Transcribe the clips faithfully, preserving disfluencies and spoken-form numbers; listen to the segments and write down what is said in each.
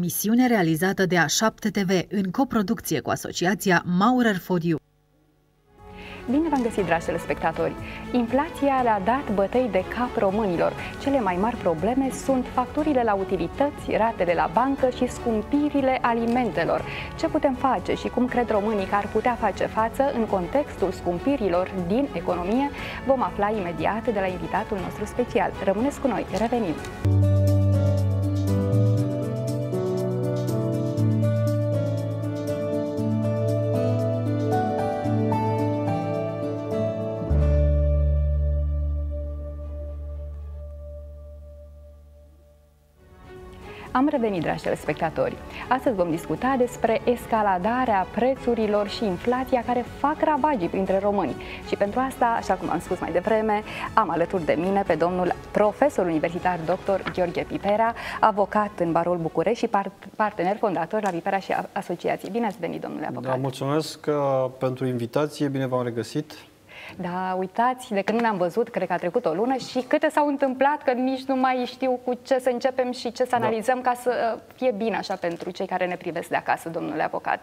emisiune realizată de A șapte T V în coproducție cu asociația Maurer for You. Bine v-am găsit, dragi telespectatori! Inflația le-a dat bătăi de cap românilor. Cele mai mari probleme sunt facturile la utilități, ratele la bancă și scumpirile alimentelor. Ce putem face și cum cred românii că ar putea face față în contextul scumpirilor din economie? Vom afla imediat de la invitatul nostru special. Rămâneți cu noi, revenim! Am revenit, dragi telespectatori. Astăzi vom discuta despre escaladarea prețurilor și inflația care fac ravagii printre români. Și pentru asta, așa cum am spus mai devreme, am alături de mine pe domnul profesor universitar doctor Gheorghe Pipera, avocat în Barul București și partener fondator la Pipera și Asociații. Bine ați venit, domnule avocat! Da, mulțumesc uh, pentru invitație, bine v-am regăsit! Da, uitați, de când nu ne-am văzut, cred că a trecut o lună și câte s-au întâmplat, că nici nu mai știu cu ce să începem și ce să analizăm, da, ca să fie bine așa pentru cei care ne privesc de acasă, domnule avocat.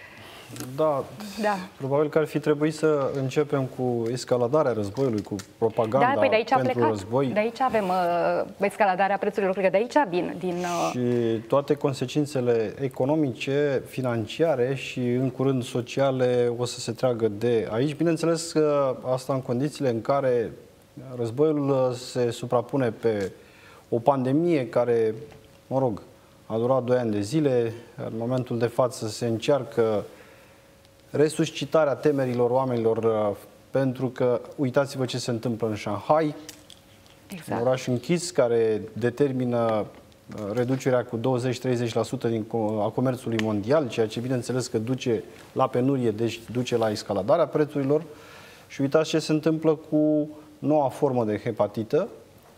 Da, da, probabil că ar fi trebuit să începem cu escaladarea războiului, cu propaganda, da, păi de aici pentru plecat. război. De aici avem uh, escaladarea prețurilor, cred că de aici vin. Din, uh... Și toate consecințele economice, financiare și în curând sociale o să se tragă de aici. Bineînțeles că asta în condițiile în care războiul se suprapune pe o pandemie care, mă rog, a durat doi ani de zile. În momentul de față se încearcă resuscitarea temerilor oamenilor, pentru că uitați-vă ce se întâmplă în Shanghai, exact, un oraș închis care determină reducerea cu douăzeci-treizeci la sută din, a comerțului mondial, ceea ce bineînțeles că duce la penurie, deci duce la escaladarea prețurilor. Și uitați ce se întâmplă cu noua formă de hepatită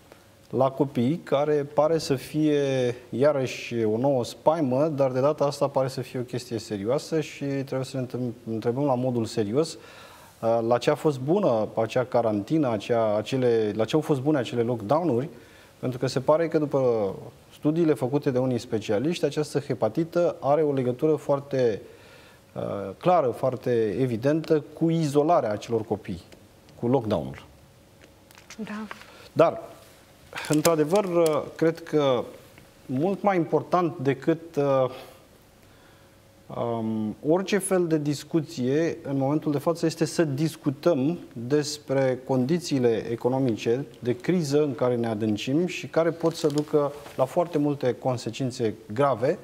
la copii, care pare să fie iarăși o nouă spaimă, dar de data asta pare să fie o chestie serioasă și trebuie să ne întrebăm la modul serios la ce a fost bună acea carantină, acea, acele, la ce au fost bune acele lockdown-uri, pentru că se pare că după studiile făcute de unii specialiști, această hepatită are o legătură foarte uh, clară, foarte evidentă cu izolarea acelor copii, cu lockdown-ul. Da. Dar într-adevăr, cred că mult mai important decât uh, um, orice fel de discuție în momentul de față este să discutăm despre condițiile economice de criză în care ne adâncim și care pot să ducă la foarte multe consecințe grave,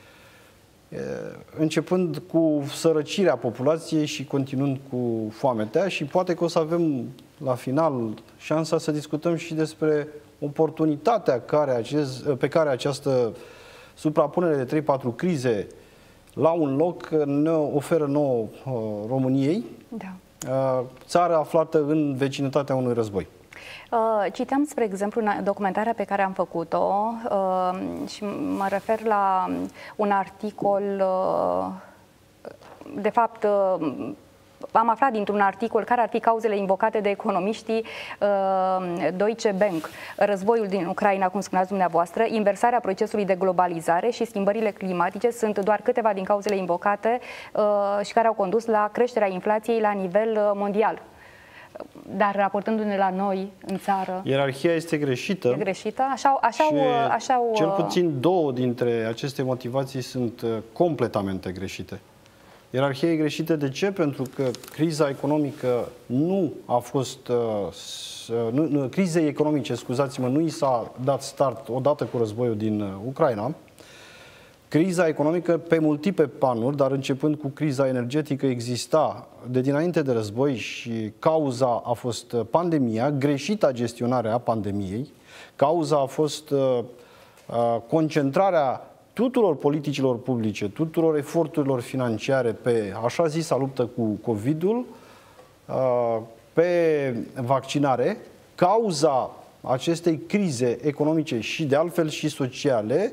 începând cu sărăcirea populației și continuând cu foametea, și poate că o să avem la final șansa să discutăm și despre oportunitatea care acest, pe care această suprapunere de trei patru crize la un loc ne oferă nouă uh, României, da, uh, țară aflată în vecinătatea unui război. Uh, citeam, spre exemplu, documentarea pe care am făcut-o uh, și mă refer la un articol, uh, de fapt, uh, am aflat dintr-un articol care ar fi cauzele invocate de economiștii uh, Deutsche Bank. Războiul din Ucraina, cum spuneați dumneavoastră, inversarea procesului de globalizare și schimbările climatice sunt doar câteva din cauzele invocate uh, și care au condus la creșterea inflației la nivel uh, mondial. Dar raportându-ne la noi, în țară... Ierarhia este greșită. E greșită? Așa, așa, și așa, cel puțin două dintre aceste motivații sunt completamente greșite. Ierarhia e greșită de ce? Pentru că criza economică nu a fost... Nu, nu, crizei economice, scuzați-mă, nu i s-a dat start odată cu războiul din Ucraina. Criza economică pe multiple planuri, dar începând cu criza energetică, exista de dinainte de război și cauza a fost pandemia, greșita gestionarea pandemiei. Cauza a fost uh, concentrarea tuturor politicilor publice, tuturor eforturilor financiare pe așa zisa luptă cu covidul, uh, pe vaccinare. Cauza acestei crize economice și de altfel și sociale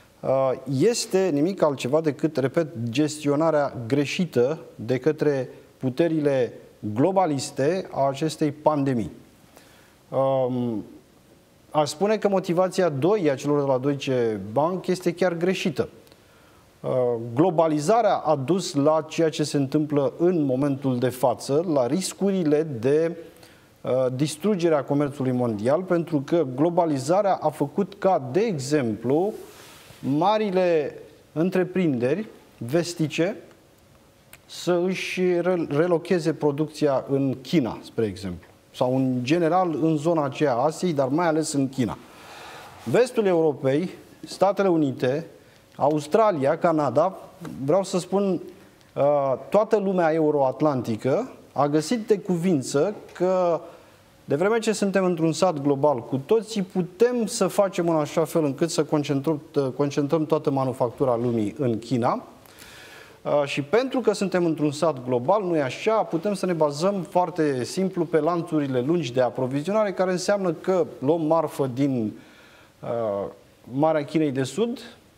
este nimic altceva decât, repet, gestionarea greșită de către puterile globaliste a acestei pandemii. Aș spune că motivația doi a celor de la Deutsche Bank este chiar greșită. globalizarea a dus la ceea ce se întâmplă în momentul de față, la riscurile de distrugerea comerțului mondial, pentru că globalizarea a făcut ca, de exemplu, marile întreprinderi vestice să își relocheze producția în China, spre exemplu, sau în general în zona aceea a Asiei, dar mai ales în China. Vestul Europei, Statele Unite, Australia, Canada, vreau să spun, toată lumea euroatlantică a găsit de cuvință că de vreme ce suntem într-un sat global, cu toții putem să facem în așa fel încât să concentrăm, concentrăm toată manufactura lumii în China. Și pentru că suntem într-un sat global, nu e așa, putem să ne bazăm foarte simplu pe lanțurile lungi de aprovizionare, care înseamnă că luăm marfă din uh, Marea Chinei de Sud,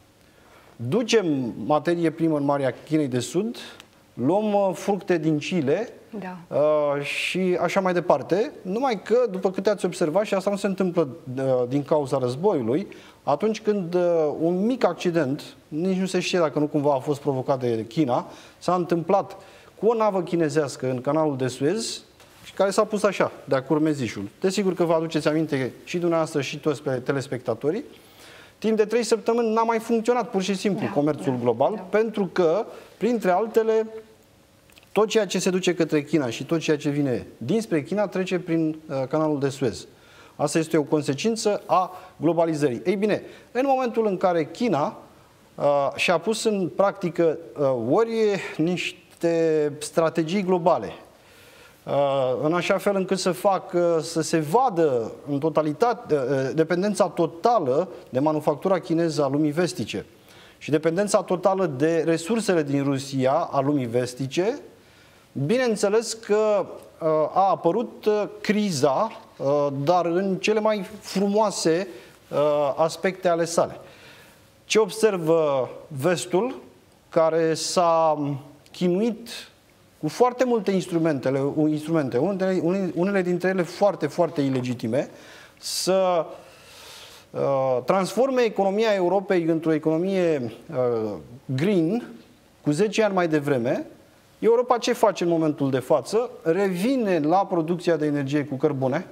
ducem materie primă în Marea Chinei de Sud, luăm uh, fructe din Chile, da. uh, și așa mai departe, numai că, după câte ați observat, și asta nu se întâmplă uh, din cauza războiului, atunci când uh, un mic accident, nici nu se știe dacă nu cumva a fost provocat de China, s-a întâmplat cu o navă chinezească în canalul de Suez, care s-a pus așa, de-a curmezișul. Desigur că vă aduceți aminte și dumneavoastră și toți pe telespectatorii, timp de trei săptămâni n-a mai funcționat pur și simplu da, comerțul da, global, da. Pentru că, printre altele, tot ceea ce se duce către China și tot ceea ce vine dinspre China trece prin uh, canalul de Suez. Asta este o consecință a globalizării. Ei bine, în momentul în care China uh, și-a pus în practică uh, ori niște strategii globale, uh, în așa fel încât să facă să se vadă în totalitate uh, dependența totală de manufactura chineză a lumii vestice și dependența totală de resursele din Rusia a lumii vestice, bineînțeles că uh, a apărut uh, criza, uh, dar în cele mai frumoase uh, aspecte ale sale. Ce observă vestul, care s-a chinuit cu foarte multe instrumente, instrumente unele, unele dintre ele foarte, foarte ilegitime, să uh, transforme economia Europei într-o economie uh, green, cu zece ani mai devreme. Europa ce face în momentul de față? Revine la producția de energie cu cărbune.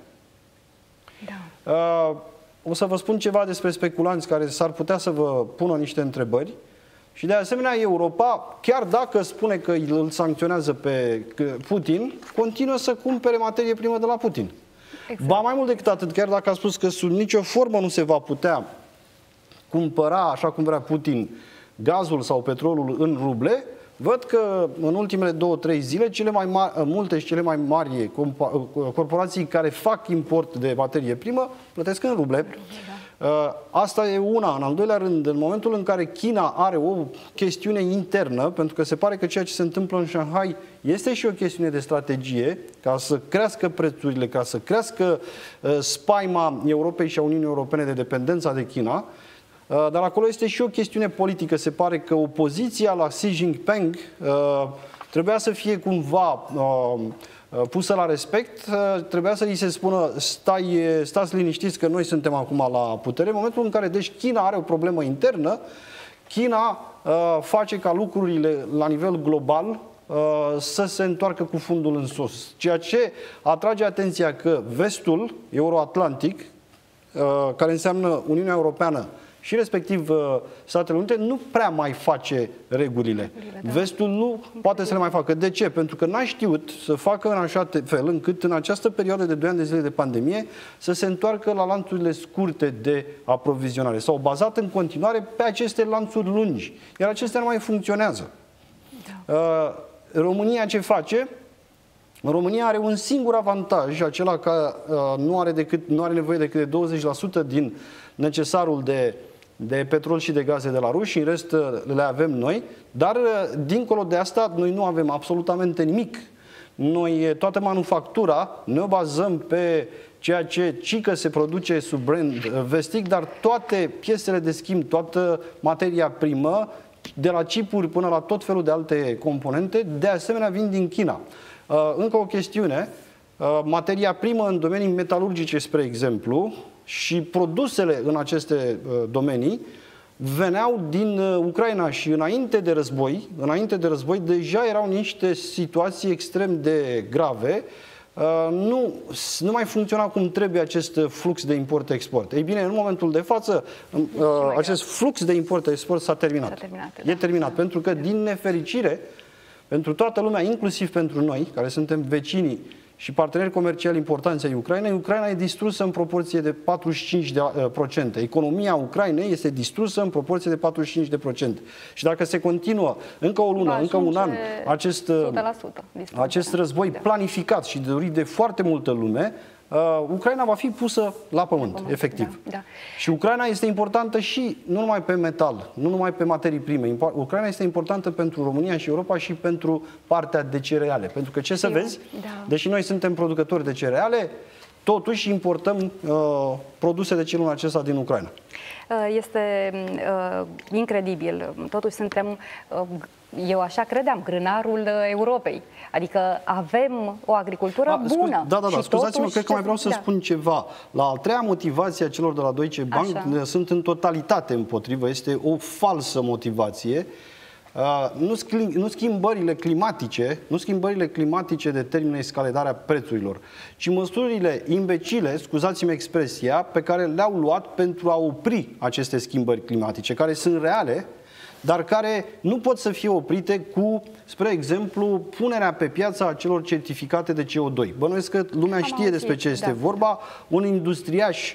Da. Uh, o să vă spun ceva despre speculanți care s-ar putea să vă pună niște întrebări. Și de asemenea Europa, chiar dacă spune că îl sancționează pe Putin, continuă să cumpere materie primă de la Putin. Exact. Ba mai mult decât atât, chiar dacă a spus că sub nicio formă nu se va putea cumpăra, așa cum vrea Putin, gazul sau petrolul în ruble, văd că în ultimele două, trei zile, cele mai mari, multe și cele mai mari corporații care fac import de materie primă plătesc în ruble. Asta e una. În al doilea rând, în momentul în care China are o chestiune internă, pentru că se pare că ceea ce se întâmplă în Shanghai este și o chestiune de strategie, ca să crească prețurile, ca să crească spaima Europei și a Uniunii Europene de dependența de China, dar acolo este și o chestiune politică. Se pare că opoziția la Xi Jinping uh, trebuia să fie cumva uh, pusă la respect, uh, trebuia să îi se spună stai, stați liniștiți că noi suntem acum la putere. În momentul în care deci China are o problemă internă, China uh, face ca lucrurile la nivel global uh, să se întoarcă cu fundul în sus. Ceea ce atrage atenția că vestul euroatlantic, uh, care înseamnă Uniunea Europeană, și respectiv Statele Unite, nu prea mai face regulile. Da. Vestul nu poate să le mai facă. De ce? Pentru că n-a știut să facă în așa fel încât în această perioadă de doi ani de zile de pandemie să se întoarcă la lanțurile scurte de aprovizionare. S-au bazat în continuare pe aceste lanțuri lungi. Iar acestea nu mai funcționează. Da. România ce face? România are un singur avantaj, acela că nu are, decât, nu are nevoie decât de douăzeci la sută din necesarul de, de petrol și de gaze de la ruși, în rest le avem noi, dar dincolo de asta noi nu avem absolutamente nimic. Noi, toată manufactura, ne o bazăm pe ceea ce cică se produce sub brand vestic, dar toate piesele de schimb, toată materia primă, de la chipuri până la tot felul de alte componente, de asemenea vin din China. Încă o chestiune, materia primă în domenii metalurgice, spre exemplu, și produsele în aceste domenii veneau din Ucraina și înainte de război, înainte de război deja erau niște situații extrem de grave. Nu, nu mai funcționa cum trebuie acest flux de import-export. Ei bine, în momentul de față, acest flux de import-export s-a terminat. terminat. E da. terminat, da. pentru că, din nefericire, pentru toată lumea, inclusiv pentru noi, care suntem vecinii și parteneri comerciali importanți ai Ucrainei, Ucraina e distrusă în proporție de patruzeci și cinci la sută. Economia Ucrainei este distrusă în proporție de patruzeci și cinci la sută. Și dacă se continuă încă o lună, da, încă un an, acest, acest război da. planificat și dorit de foarte multă lume, Uh, Ucraina va fi pusă la pământ, pământ efectiv. Da, da. Și Ucraina este importantă și nu numai pe metal, nu numai pe materii prime. Ucraina este importantă pentru România și Europa și pentru partea de cereale. Pentru că, ce să Eu, vezi, da. deși noi suntem producători de cereale, totuși importăm uh, produse de genul acesta din Ucraina. Este uh, incredibil. Totuși suntem, uh, eu așa credeam, grânarul Europei. Adică avem o agricultură A, scuz, bună. Da, da, da. Scuzați-mă, cred că mai vreau să da. spun ceva. La al treia motivație a celor de la Deutsche Bank așa. sunt în totalitate împotrivă. Este o falsă motivație. Uh, nu, schimb, nu schimbările climatice, nu schimbările climatice determină escaladarea prețurilor, ci măsurile imbecile, scuzați-mi expresia, pe care le-au luat pentru a opri aceste schimbări climatice, care sunt reale, dar care nu pot să fie oprite cu, spre exemplu, punerea pe piață a celor certificate de C O doi. Bănuiesc că lumea Am știe despre ce este da. vorba. Un industriaș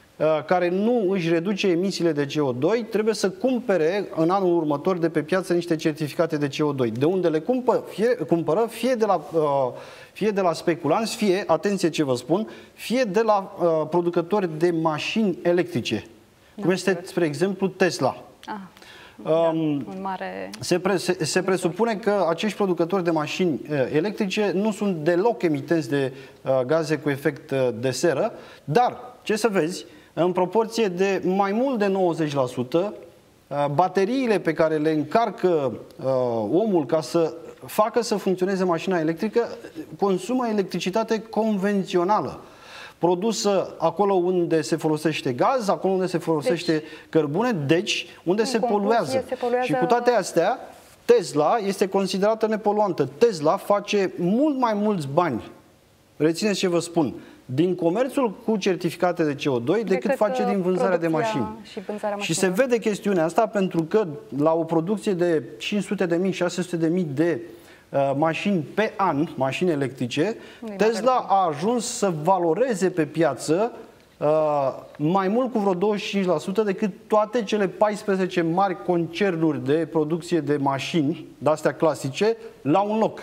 care nu își reduce emisiile de C O doi, trebuie să cumpere în anul următor de pe piață niște certificate de C O doi. De unde le cumpă, fie, cumpără? Fie de, la, fie de la speculanți, fie, atenție ce vă spun, fie de la uh, producători de mașini electrice. Da, cum este, spre exemplu, Tesla. Ah. Da, um, un mare... se, pre, se, se presupune că acești producători de mașini uh, electrice nu sunt deloc emitenți de uh, gaze cu efect uh, de seră, dar, ce să vezi, în proporție de mai mult de nouăzeci la sută, bateriile pe care le încarcă uh, omul ca să facă să funcționeze mașina electrică consumă electricitate convențională, produsă acolo unde se folosește gaz, acolo unde se folosește deci, cărbune, deci unde se poluează. se poluează. Și cu toate astea, Tesla este considerată nepoluantă. Tesla face mult mai mulți bani, rețineți ce vă spun, din comerțul cu certificate de C O doi decât, decât face din vânzarea de mașini. Și, vânzarea și se vede chestiunea asta pentru că la o producție de cinci sute de mii, șase sute de mii de uh, mașini pe an, mașini electrice, Tesla a ajuns să valoreze pe piață uh, mai mult cu vreo douăzeci și cinci la sută decât toate cele paisprezece mari concernuri de producție de mașini, de-astea clasice, la un loc.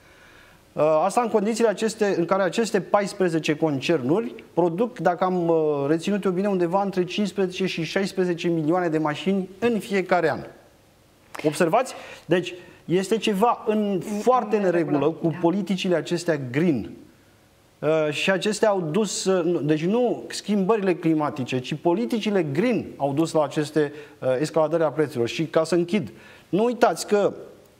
Asta în condițiile aceste, în care aceste paisprezece concernuri produc, dacă am reținut eu bine, undeva între cincisprezece și șaisprezece milioane de mașini în fiecare an. Observați? Deci este ceva în foarte neregulă cu politicile acestea green. Și acestea au dus, deci nu schimbările climatice, ci politicile green au dus la aceste escaladări a prețurilor. Și ca să închid, nu uitați că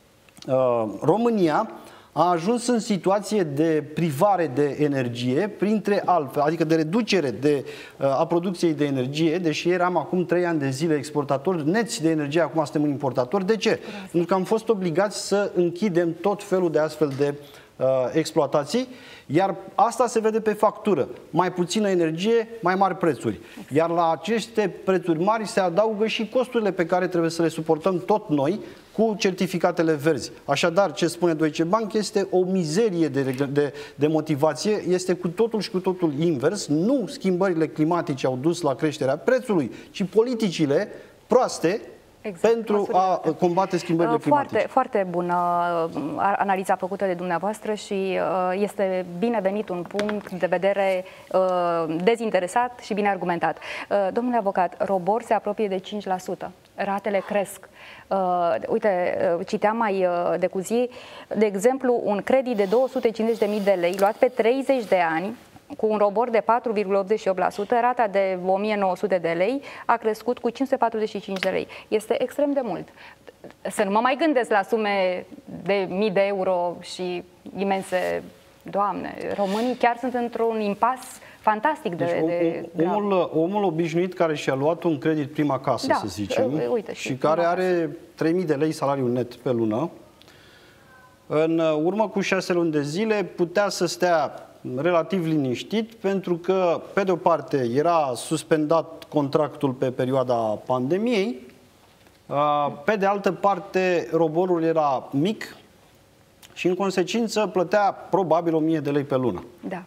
România a ajuns în situație de privare de energie, printre altfel, adică de reducere de, a producției de energie, deși eram acum trei ani de zile exportatori neți de energie, acum suntem importatori. De ce? Pentru că am fost obligați să închidem tot felul de astfel de uh, exploatații, iar asta se vede pe factură. Mai puțină energie, mai mari prețuri. Iar la aceste prețuri mari se adaugă și costurile pe care trebuie să le suportăm tot noi, cu certificatele verzi. Așadar, ce spune Deutsche Bank este o mizerie de, de, de motivație, este cu totul și cu totul invers. Nu schimbările climatice au dus la creșterea prețului, ci politicile proaste exact, pentru a combate schimbările foarte, climatice. Foarte bună analiza făcută de dumneavoastră și este binevenit un punct de vedere dezinteresat și bine argumentat. Domnule avocat, ROBOR se apropie de cinci la sută. Ratele cresc. Uh, uite, uh, citeam mai uh, de cu zi, de exemplu, un credit de două sute cincizeci de mii de lei luat pe treizeci de ani, cu un ROBOR de patru virgulă optzeci și opt la sută, rata de o mie nouă sute de lei a crescut cu cinci sute patruzeci și cinci de lei. Este extrem de mult. Să nu mă mai gândesc la sume de mii de euro și imense Doamne, românii chiar sunt într-un impas fantastic de, deci, de omul, omul obișnuit care și-a luat un credit prima casă, da, să zicem, uite, și, și care are trei mii de lei salariu net pe lună, în urmă cu șase luni de zile putea să stea relativ liniștit, pentru că, pe de o parte, era suspendat contractul pe perioada pandemiei, pe de altă parte, roborul era mic și, în consecință, plătea probabil o mie de lei pe lună. Da.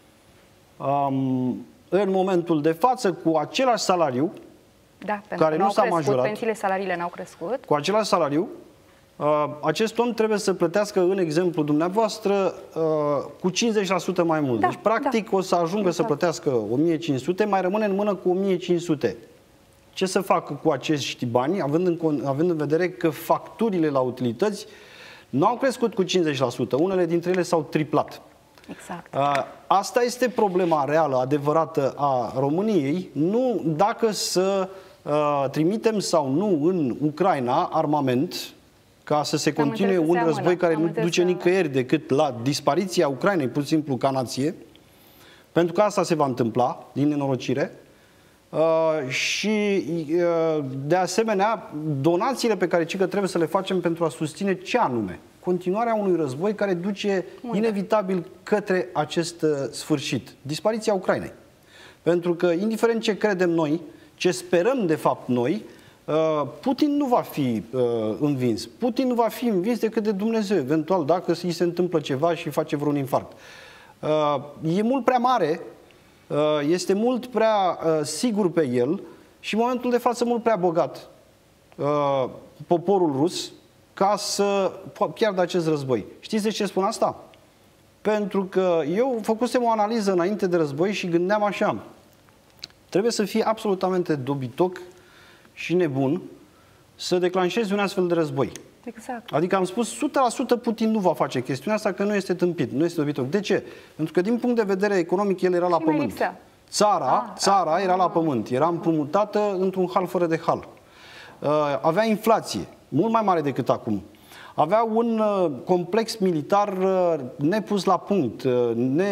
Um, în momentul de față, cu același salariu, da, pentru care că nu s-a crescut, majorat, pensiile, salariile n-au crescut. Cu același salariu, uh, acest om trebuie să plătească, în exemplu dumneavoastră, uh, cu cincizeci la sută mai mult. Da, deci, practic, da. o să ajungă exact. să plătească o mie cinci sute, mai rămâne în mână cu o mie cinci sute. Ce să facă cu acești bani, având în, având în vedere că facturile la utilități nu au crescut cu cincizeci la sută, unele dintre ele s-au triplat. Exact. Asta este problema reală, adevărată a României, nu dacă să uh, trimitem sau nu în Ucraina armament ca să se continue un război care nu duce nicăieri decât la dispariția Ucrainei, pur și simplu ca nație, pentru că asta se va întâmpla, din nenorocire. Uh, și uh, de asemenea donațiile pe care cică trebuie să le facem pentru a susține ce anume? Continuarea unui război care duce Unde? inevitabil către acest uh, sfârșit. Dispariția Ucrainei. Pentru că, indiferent ce credem noi, ce sperăm de fapt noi, uh, Putin nu va fi uh, învins. Putin nu va fi învins decât de Dumnezeu, eventual dacă îi se întâmplă ceva și face vreun infarct. Uh, e mult prea mare, uh, este mult prea uh, sigur pe el și în momentul de față mult prea bogat uh, poporul rus ca să piardă acest război. Știți de ce spun asta? Pentru că eu făcusem o analiză înainte de război și gândeam așa: trebuie să fii absolutamente dobitoc și nebun să declanșezi un astfel de război. Exact. Adică am spus, o sută la sută Putin nu va face chestiunea asta, că nu este tâmpit, nu este dobitoc. De ce? Pentru că din punct de vedere economic el era și la pământ. Țara, ah, țara ah, era la pământ, era împrumutată într-un hal fără de hal. Uh, avea inflație mult mai mare decât acum. Avea un uh, complex militar uh, nepus la punct, uh,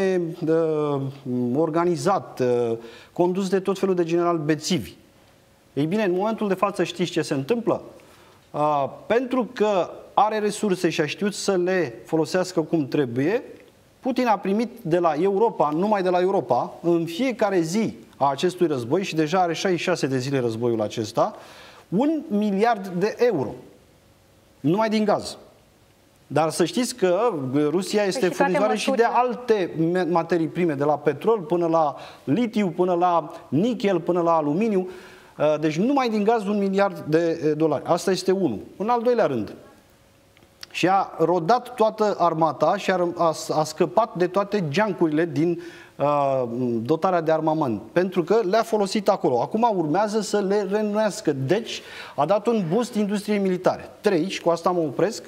neorganizat, uh, uh, condus de tot felul de generali bețivi. Ei bine, în momentul de față știți ce se întâmplă? Uh, pentru că are resurse și a știut să le folosească cum trebuie, Putin a primit de la Europa, numai de la Europa, în fiecare zi a acestui război, și deja are șaizeci și șase de zile războiul acesta, un miliard de euro. Numai din gaz. Dar să știți că Rusia este furnizoare și de alte materii prime, de la petrol până la litiu, până la nichel, până la aluminiu. Deci numai din gaz un miliard de dolari. Asta este unul. În al doilea rând, și a rodat toată armata și a, a, a scăpat de toate geancurile din uh, dotarea de armament, pentru că le-a folosit acolo. Acum urmează să le reînnoiască. Deci a dat un boost industriei militare. Trei, și cu asta mă opresc,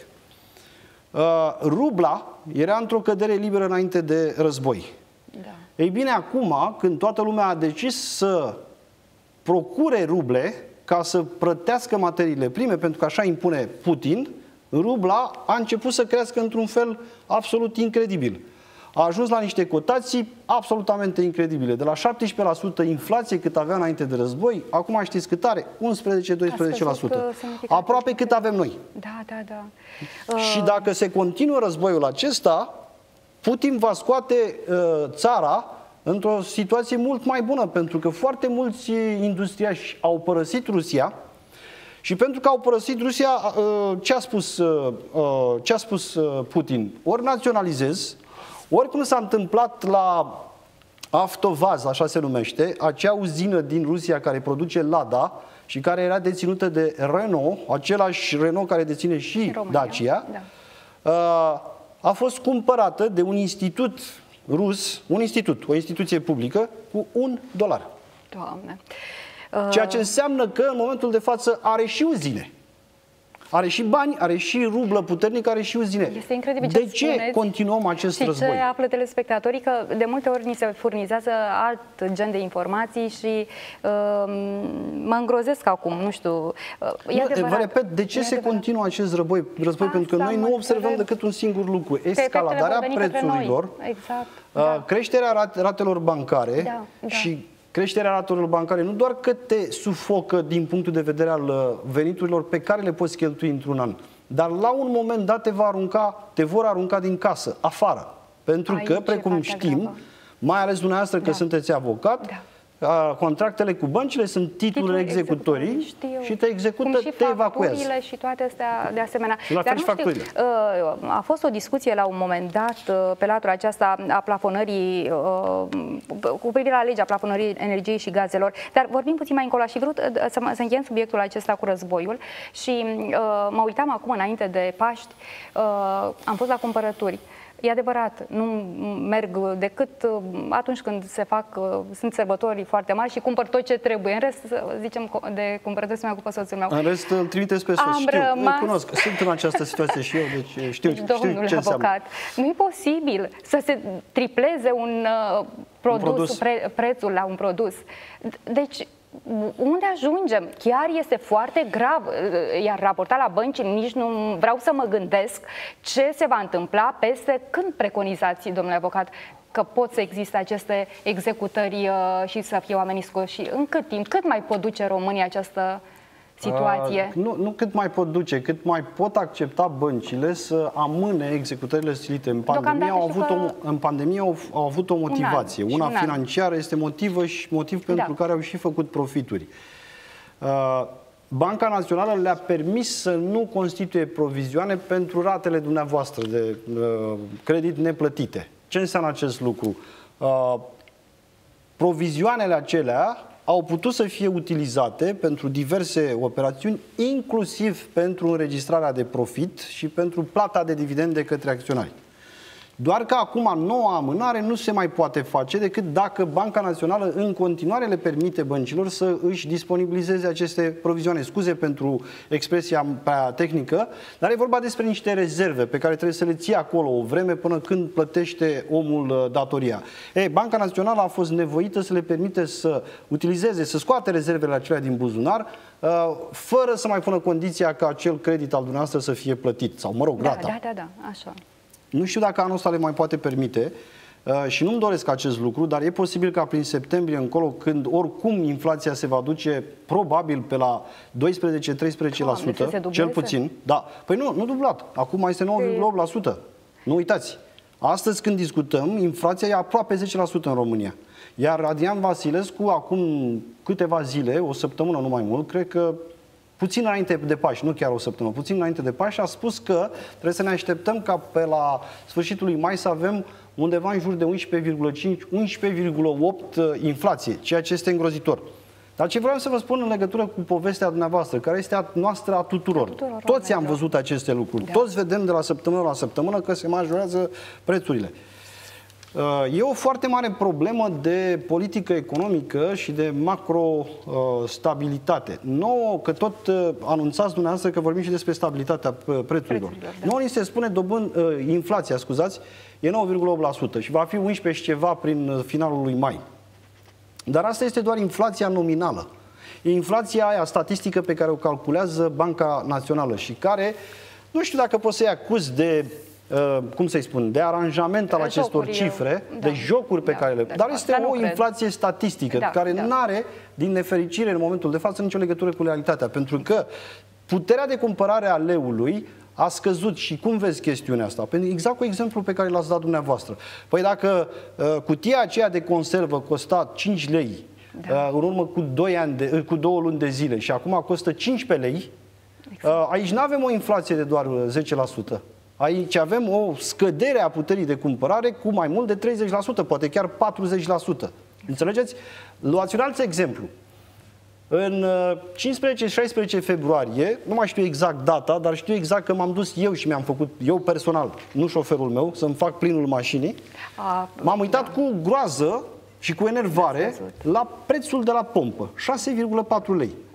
uh, rubla era într-o cădere liberă înainte de război. Da. Ei bine, acum, când toată lumea a decis să procure ruble ca să plătească materiile prime, pentru că așa impune Putin, rubla a început să crească într-un fel absolut incredibil. A ajuns la niște cotații absolutamente incredibile. De la șaptesprezece la sută inflație cât avea înainte de război, acum știți cât are? unsprezece doisprezece la sută. Aproape cât avem noi. Da, da, da. Și dacă se continuă războiul acesta, Putin va scoate uh, țara într-o situație mult mai bună, pentru că foarte mulți industriași au părăsit Rusia. Și pentru că au părăsit Rusia, ce a spus, ce a spus Putin? Ori naționalizez, ori cum s-a întâmplat la Avtovaz, așa se numește, acea uzină din Rusia care produce Lada și care era deținută de Renault, același Renault care deține și Dacia, da. A fost cumpărată de un institut rus, un institut, o instituție publică, cu un dolar. Doamne! Ceea ce înseamnă că în momentul de față are și uzine. Are și bani, are și rublă puternică, are și uzine. Este incredibil de ce ce spuneți continuăm acest și război? ce află telespectatorii, că de multe ori ni se furnizează alt gen de informații și uh, mă îngrozesc acum, nu știu. Uh, e nu, vă repet, de ce se adevărat. continuă acest război? război Asta pentru că noi nu observăm întreb. decât un singur lucru. Escaladarea prețurilor, exact, uh, da. creșterea rat ratelor bancare Da, da. și creșterea ratelor bancare nu doar că te sufocă din punctul de vedere al veniturilor pe care le poți cheltui într-un an, dar la un moment dat te, va arunca, te vor arunca din casă, afară. Pentru Aici că, precum știm, gravă. mai ales dumneavoastră că da. sunteți avocat, da. contractele cu băncile sunt titluri executorii știu. și te execută, și te evacuează. Și toate astea de asemenea. Și la Dar fel nu și știu, a fost o discuție la un moment dat pe latura aceasta a plafonării, cu privire la legea plafonării energiei și gazelor, dar vorbim puțin mai încolo. Și vrut să, să încheiem subiectul acesta cu războiul și mă uitam acum înainte de Paști, am fost la cumpărături. E adevărat, nu merg decât atunci când se fac, sunt sărbători foarte mari și cumpăr tot ce trebuie. În rest, zicem, de cumpărături se mai ocupă soțul meu. În rest, îl trimiteți pe soț. Știu, rămas... îl cunosc. Sunt în această situație și eu, deci știu, deci, știu ce înseamnă. Nu e posibil să se tripleze un uh, produs, un produs. Pre, prețul la un produs. Deci, unde ajungem? Chiar este foarte grav, iar raportat la bănci, nici nu vreau să mă gândesc ce se va întâmpla peste când preconizați, domnule avocat, că pot să existe aceste executări și să fie oamenii scoși. În cât timp? Cât mai pot duce România această situație? Uh, nu, nu cât mai pot duce, cât mai pot accepta băncile să amâne executările stilite. În pandemie au avut, că... o, în pandemie au, au avut o motivație. Un Una financiară este motivă și motiv pentru da. care au și făcut profituri. Uh, Banca Națională le-a permis să nu constituie provizioane pentru ratele dumneavoastră de uh, credit neplătite. Ce înseamnă acest lucru? Uh, provizioanele acelea au putut să fie utilizate pentru diverse operațiuni, inclusiv pentru înregistrarea de profit și pentru plata de dividende către acționari. Doar că acum noua amânare nu se mai poate face decât dacă Banca Națională în continuare le permite băncilor să își disponibilizeze aceste provizioane. Scuze pentru expresia prea tehnică, dar e vorba despre niște rezerve pe care trebuie să le ții acolo o vreme până când plătește omul datoria. Ei, Banca Națională a fost nevoită să le permite să utilizeze, să scoate rezervele acelea din buzunar, fără să mai pună condiția ca acel credit al dumneavoastră să fie plătit. Sau, mă rog, da, rata. Da, da, da, așa. Nu știu dacă anul ăsta le mai poate permite uh, și nu-mi doresc acest lucru, dar e posibil ca prin septembrie încolo, când oricum inflația se va duce probabil pe la doisprezece treisprezece la sută, cel puțin. Da. Păi nu, nu dublat. Acum mai este nouă virgulă opt la sută. Nu uitați. Astăzi când discutăm, inflația e aproape zece la sută în România. Iar Adrian Vasilescu, acum câteva zile, o săptămână, nu mai mult, cred că puțin înainte de Paști, nu chiar o săptămână, puțin înainte de Paști, a spus că trebuie să ne așteptăm ca pe la sfârșitul lui mai să avem undeva în jur de unsprezece virgulă cinci - unsprezece virgulă opt inflație, ceea ce este îngrozitor. Dar ce vreau să vă spun în legătură cu povestea dumneavoastră, care este a noastră a tuturor. A tuturor Toți am văzut aceste lucruri. Da. Toți vedem de la săptămână la săptămână că se majorează prețurile. E o foarte mare problemă de politică economică și de macro-stabilitate. Nouă, că tot anunțați dumneavoastră că vorbim și despre stabilitatea prețurilor. prețurilor da. Nouă ni se spune dobând, inflația, scuzați, e nouă virgulă opt la sută și va fi unsprezece și ceva prin finalul lui mai. Dar asta este doar inflația nominală. E inflația aia statistică pe care o calculează Banca Națională și care, nu știu dacă poți să-i acuz de Uh, cum să-i spun, de aranjament al acestor jocuri, cifre, da, de jocuri pe da, care le... Da, dar este dar o inflație cred. statistică, da, care da. nu are, din nefericire, în momentul de față, nicio legătură cu realitatea. Pentru că puterea de cumpărare a leului a scăzut. Și cum vezi chestiunea asta? Exact cu exemplul pe care l-ați dat dumneavoastră. Păi dacă uh, cutia aceea de conservă costa cinci lei, da. uh, în urmă cu doi ani de, uh, cu două luni de zile și acum costă cincisprezece lei, exact. uh, aici nu avem o inflație de doar zece la sută. Aici avem o scădere a puterii de cumpărare cu mai mult de treizeci la sută, poate chiar patruzeci la sută. Înțelegeți? Luați un alt exemplu. În cincisprezece șaisprezece februarie, nu mai știu exact data, dar știu exact că m-am dus eu și mi-am făcut, eu personal, nu șoferul meu, să-mi fac plinul mașinii. M-am uitat da. cu groază și cu enervare la prețul de la pompă, șase virgulă patru lei.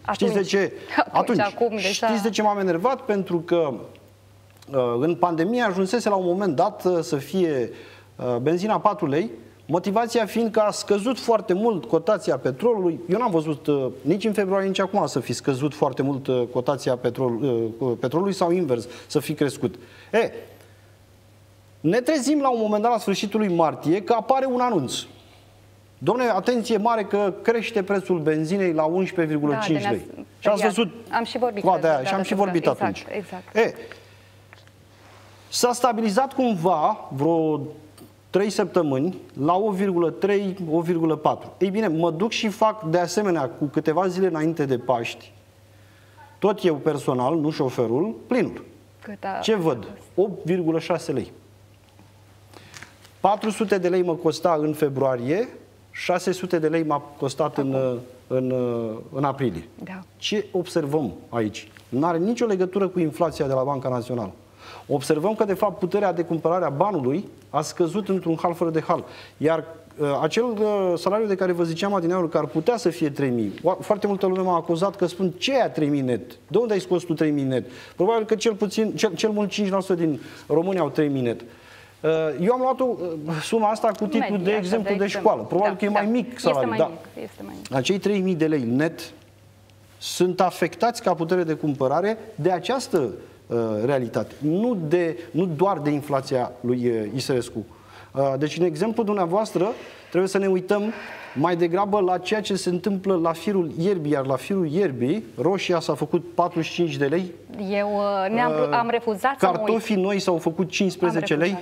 Atunci, știți de ce? Atunci, atunci. acum, deja... Știți de ce m-am enervat? Pentru că în pandemie ajunsese la un moment dat să fie benzina patru lei, motivația fiind că a scăzut foarte mult cotația petrolului. Eu n-am văzut nici în februarie, nici acum să fi scăzut foarte mult cotația petrol, petrolului sau invers, să fi crescut. E, ne trezim la un moment dat, la sfârșitul lui martie, că apare un anunț. Dom'le, atenție mare că crește prețul benzinei la unsprezece virgulă cinci da, lei. Și ați văzut am și vorbit, de aia, și am și vorbit exact, atunci. Exact. E, s-a stabilizat cumva vreo trei săptămâni la opt virgulă trei - opt virgulă patru. Ei bine, mă duc și fac de asemenea cu câteva zile înainte de Paști, tot eu personal, nu șoferul, plinul. Cât a... Ce văd? opt virgulă șase lei. patru sute de lei mă costa în februarie, șase sute de lei m-a costat în, în, în aprilie. Da. Ce observăm aici? Nu are nicio legătură cu inflația de la Banca Națională. Observăm că, de fapt, puterea de cumpărare a banului a scăzut într-un hal fără de hal. Iar uh, acel uh, salariu de care vă ziceam adineauri, că ar putea să fie trei mii, foarte multă lume m-a acuzat că spun, ce e trei mii net? De unde ai scos tu trei mii net? Probabil că cel, puțin, cel, cel mult cinci la sută din români au trei mii net. Uh, eu am luat o, uh, suma asta cu titlul Media, de exemplu de, de școală. Probabil da, că e da. mai mic salariul. Este mai Da. mic, este mai mic. Acei trei mii de lei net sunt afectați ca putere de cumpărare de această realitate, nu, de, nu doar de inflația lui Isărescu. Deci, în exemplu dumneavoastră, trebuie să ne uităm mai degrabă la ceea ce se întâmplă la firul ierbii, iar la firul ierbii, roșia s-a făcut patruzeci și cinci de lei. Eu ne-am, am refuzat să mă uit. Cartofii noi s-au făcut cincisprezece lei.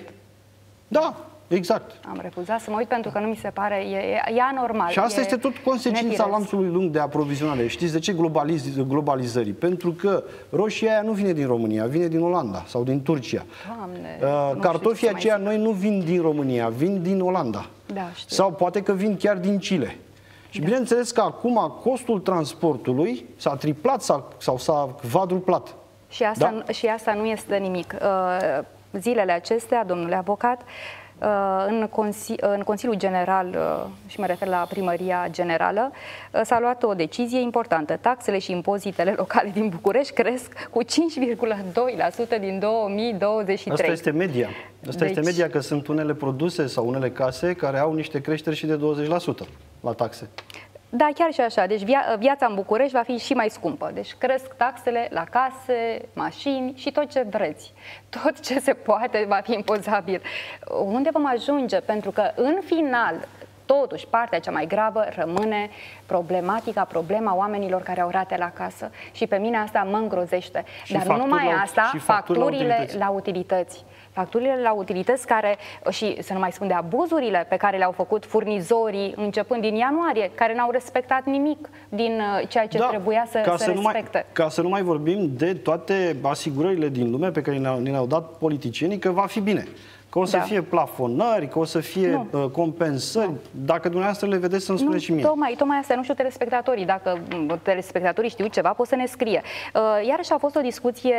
Da, exact. Am refuzat să mă uit pentru că nu mi se pare, e, e, e anormal. Și asta e este tot consecința nefiresc. lanțului lung de aprovizionare. Știți de ce globaliz globalizării? Pentru că roșia aia nu vine din România, vine din Olanda sau din Turcia. Doamne, uh, cartofii aceia noi nu vin din România, vin din Olanda. Da, știu. Sau poate că vin chiar din Chile. Și da. Bineînțeles că acum costul transportului s-a triplat sau s-a quadruplat. Și asta, da? și asta nu este nimic. Uh, zilele acestea, domnule avocat, În, Consili, în Consiliul General, și mă refer la Primăria Generală, s-a luat o decizie importantă. Taxele și impozitele locale din București cresc cu cinci virgulă doi la sută din două mii douăzeci și trei. Asta este media. Asta deci... este media, că sunt unele produse sau unele case care au niște creșteri și de douăzeci la sută la taxe. Da, chiar și așa. Deci via viața în București va fi și mai scumpă. Deci cresc taxele la case, mașini și tot ce vreți. Tot ce se poate va fi impozabil. Unde vom ajunge? Pentru că în final, totuși, partea cea mai gravă rămâne problematica, problema oamenilor care au rate la casă. Și pe mine asta mă îngrozește. Și dar nu numai la, asta, facturile la utilități. la utilități. Facturile la utilități care, și să nu mai spun de abuzurile pe care le-au făcut furnizorii începând din ianuarie, care n-au respectat nimic din ceea ce da, trebuia să, ca să, să respecte. Nu mai, ca să nu mai vorbim de toate asigurările din lume pe care ne-au ne dat politicienii că va fi bine. Că o să da. fie plafonări, că o să fie nu. compensări. Nu. Dacă dumneavoastră le vedeți, să-mi spuneți și mie. Tocmai, tocmai asta, nu știu telespectatorii. Dacă telespectatorii știu ceva, pot să ne scrie. Iarăși a fost o discuție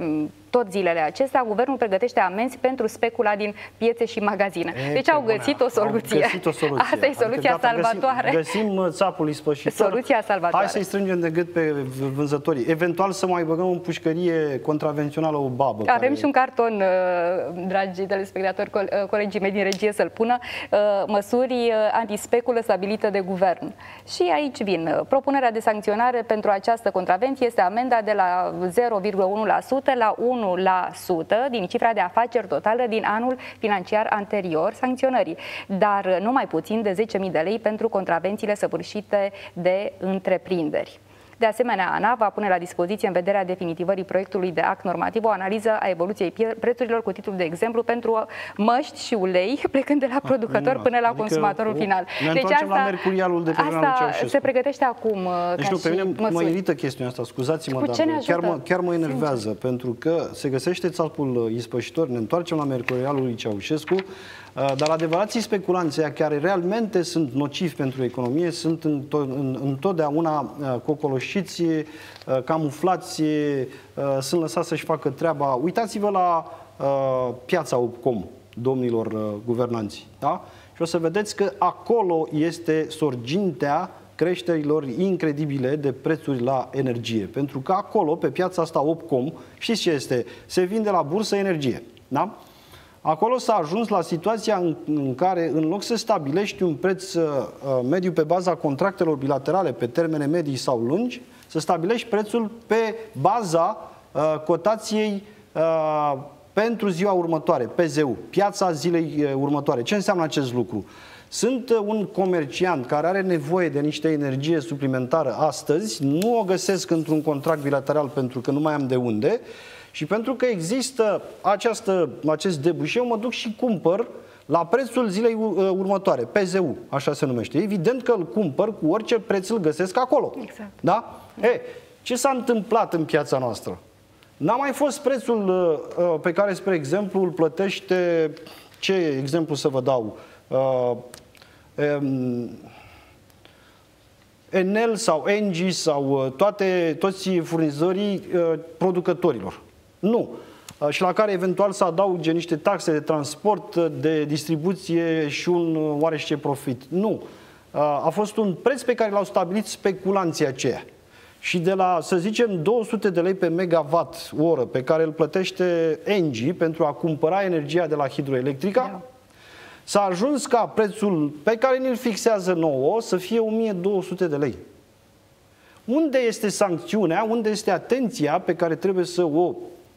tot zilele acestea. Guvernul pregătește amenzi pentru specula din piețe și magazine. E, deci au găsit o soluție. Găsit o soluție. Asta e soluția adică, salvatoare. Găsim, găsim țapul ispășitor. Soluția salvatoare. Hai să-i strângem de gât pe vânzătorii. Eventual să mai băgăm în pușcărie contravențională o babă. Avem care... și un carton, dragi telespectatori, colegii mei din regie să-l pună, măsuri antispeculă stabilite de guvern. Și aici vin. Propunerea de sancționare pentru această contravenție este amenda de la zero virgulă unu la sută la unu la sută din cifra de afaceri totală din anul financiar anterior sancționării, dar nu mai puțin de zece mii de lei pentru contravențiile săvârșite de întreprinderi. De asemenea, ANA va pune la dispoziție în vederea definitivării proiectului de act normativ o analiză a evoluției prețurilor cu titlul de exemplu pentru măști și ulei, plecând de la producător ah, până la adică consumatorul o, final. Ne deci asta, la mercurialul de pe asta se pregătește acum. Deci nu, pe mine măsuri. Mă irită chestiunea asta, scuzați-mă, dar chiar mă, chiar mă enervează, Sincer. pentru că se găsește țapul ispășitor, ne întoarcem la mercurialul lui Ceaușescu, dar adevărații speculanții care realmente sunt nocivi pentru economie sunt întotdeauna cocoloșiți, camuflați, sunt lăsați să-și facă treaba. Uitați-vă la piața Upcom, domnilor guvernanți, da? Și o să vedeți că acolo este sorgintea creșterilor incredibile de prețuri la energie. Pentru că acolo, pe piața asta Opcom, știți ce este? Se vinde la bursă energie. Da? Acolo s-a ajuns la situația în, în care, în loc să stabilești un preț uh, mediu pe baza contractelor bilaterale pe termene medii sau lungi, să stabilești prețul pe baza uh, cotației uh, pentru ziua următoare, P Z U, piața zilei uh, următoare. Ce înseamnă acest lucru? Sunt uh, un comerciant care are nevoie de niște energie suplimentară astăzi, nu o găsesc într-un contract bilateral pentru că nu mai am de unde, și pentru că există această, acest debușeu, mă duc și cumpăr la prețul zilei următoare, P Z U, așa se numește. Evident că îl cumpăr cu orice preț îl găsesc acolo. Exact. Da? E, ce s-a întâmplat în piața noastră? N-a mai fost prețul uh, pe care, spre exemplu, îl plătește, ce exemplu să vă dau, uh, um, Enel sau Engie sau toate, toți furnizorii uh, producătorilor. Nu. Și la care eventual să adauge niște taxe de transport, de distribuție și un oarește profit. Nu. A fost un preț pe care l-au stabilit speculanții aceia. Și de la, să zicem, două sute de lei pe megawatt oră pe care îl plătește Engie pentru a cumpăra energia de la hidroelectrica, da. S-a ajuns ca prețul pe care ne-l fixează nouă să fie o mie două sute de lei. Unde este sancțiunea, unde este atenția pe care trebuie să o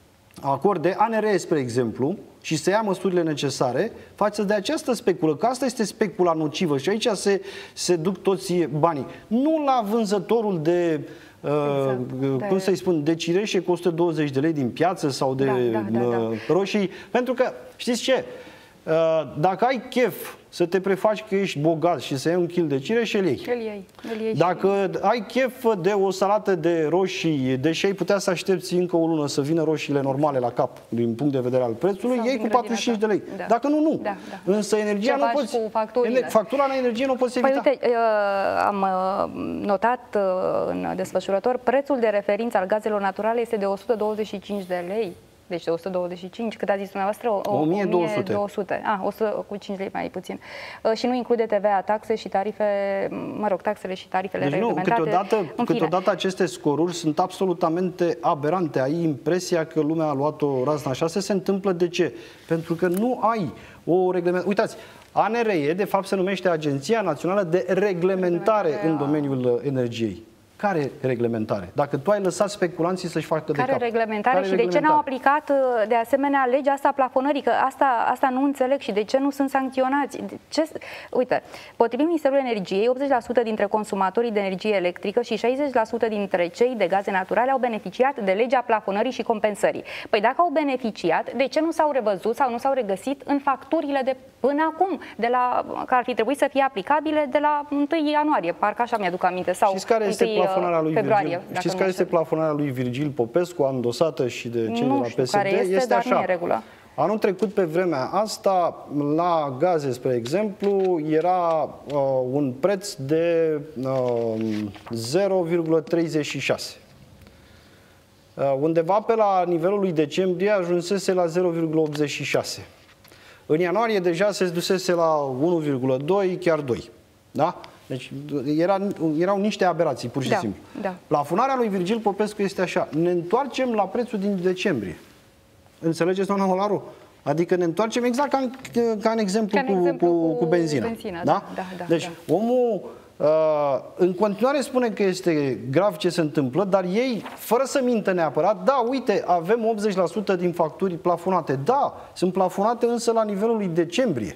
acorde A N R E, spre exemplu, și să ia măsurile necesare față de această speculă, că asta este specula nocivă și aici se, se duc toți banii. Nu la vânzătorul de, exact, uh, de... cum să-i spun, de cireșe cu o sută douăzeci de lei din piață sau de da, da, da, uh, da. roșii, pentru că, știți ce? Uh, dacă ai chef să te prefaci că ești bogat și să iei un kil de cireș, îl iei. Îl iei. Îl iei. Dacă ai chef de o salată de roșii, deși ai putea să aștepți încă o lună să vină roșiile normale la cap, din punct de vedere al prețului, sau iei cu patruzeci și cinci de lei. Da. Dacă nu, nu. Da, da. Însă energia ce nu poți... Cu facturile. Factura la energie nu poți evita. Păi uite, am notat în desfășurător, prețul de referință al gazelor naturale este de o sută douăzeci și cinci de lei. Deci de o sută douăzeci și cinci, cât a zis dumneavoastră? O, o mie două sute. o mie două sute. Ah, o sută cu cinci lei mai puțin. Uh, și nu include T V A, taxe și tarife, mă rog, taxele și tarifele deci reglementate. Nu, câteodată, câteodată aceste scoruri sunt absolutamente aberante. Ai impresia că lumea a luat-o razna. Așa se întâmplă. De ce? Pentru că nu ai o reglementare. Uitați, A N R E, de fapt, se numește Agenția Națională de Reglementare în domeniul energiei. Care reglementare? Dacă tu ai lăsat speculanții să-și facă Care de cap. Reglementare Care și reglementare? de ce n-au aplicat de asemenea legea asta a plafonării? Că asta, asta nu înțeleg și de ce nu sunt sancționați? Ce, uite, potrivit Ministerului Energiei, optzeci la sută dintre consumatorii de energie electrică și șaizeci la sută dintre cei de gaze naturale au beneficiat de legea plafonării și compensării. Păi dacă au beneficiat, de ce nu s-au revăzut sau nu s-au regăsit în facturile de până acum, de la, care ar fi trebuit să fie aplicabile de la întâi ianuarie, parcă așa mi-aduc aminte, sau Știți care este plafonarea lui februarie, Virgil? Știți care este plafonarea lui Virgil Popescu, andosată și de cei nu de la știu P S D? Care este, este dar așa. nu e regulă. Anul trecut, pe vremea asta, la gaze, spre exemplu, era uh, un preț de uh, zero virgulă treizeci și șase. Uh, undeva pe la nivelul lui decembrie ajunsese la zero virgulă optzeci și șase. În ianuarie deja se dusese la unu virgulă doi, chiar doi. Da? Deci era, erau niște aberații, pur și da, simplu. Da. Plafonarea lui Virgil Popescu este așa. Ne întoarcem la prețul din decembrie. Înțelegeți, doamna Holaru? Adică ne întoarcem exact ca în, ca în exemplu, ca în cu, exemplu cu, cu benzina. benzina da? Da, da, deci da. omul uh, în continuare spune că este grav ce se întâmplă, dar ei, fără să mintă neapărat, da, uite, avem optzeci la sută din facturi plafonate. Da, sunt plafonate însă la nivelul lui decembrie.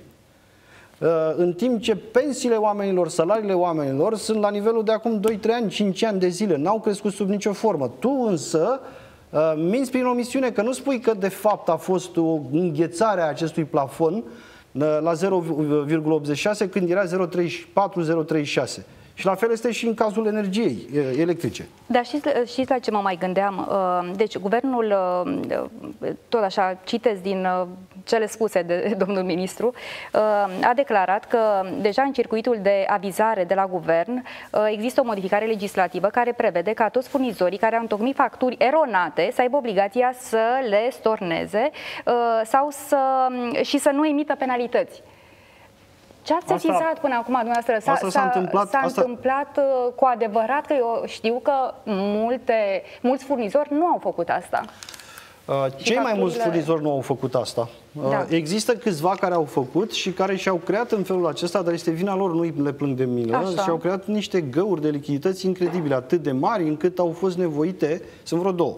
În timp ce pensiile oamenilor, salariile oamenilor sunt la nivelul de acum doi trei ani, cinci ani de zile, n-au crescut sub nicio formă. Tu însă minți prin omisiune, că nu spui că de fapt a fost o înghețare a acestui plafon la zero virgulă optzeci și șase când era zero virgulă treizeci și patru zero virgulă treizeci și șase. Și la fel este și în cazul energiei electrice. Dar știți, știți la ce mă mai gândeam? Deci, guvernul, tot așa, citesc din cele spuse de domnul ministru, a declarat că deja în circuitul de avizare de la guvern există o modificare legislativă care prevede ca toți furnizorii care au întocmit facturi eronate să aibă obligația să le storneze sau să, și să nu emită penalități. Ce ați sesizat până acum, dumneavoastră? Asta s-a întâmplat, s-a asta... întâmplat cu adevărat, că eu știu că multe, mulți furnizori nu au făcut asta. Uh, cei mai mulți furnizori nu au făcut asta. Uh, da. Există câțiva care au făcut și care și-au creat în felul acesta, dar este vina lor, nu le plâng de milă, și-au creat niște găuri de lichidități incredibile, atât de mari, încât au fost nevoite, sunt vreo două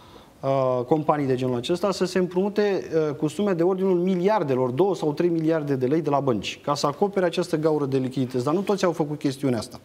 uh, companii de genul acesta, să se împrumute uh, cu sume de ordinul miliardelor, două sau trei miliarde de lei de la bănci, ca să acopere această gaură de lichidități. Dar nu toți au făcut chestiunea asta.